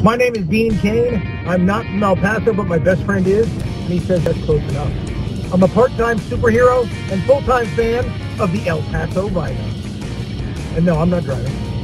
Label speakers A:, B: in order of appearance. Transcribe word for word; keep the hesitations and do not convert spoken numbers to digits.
A: My name is Dean Cain. I'm not from El Paso, but my best friend is, and he says that's close enough. I'm a part-time superhero and full-time fan of the El Paso Rhino. And no, I'm not driving.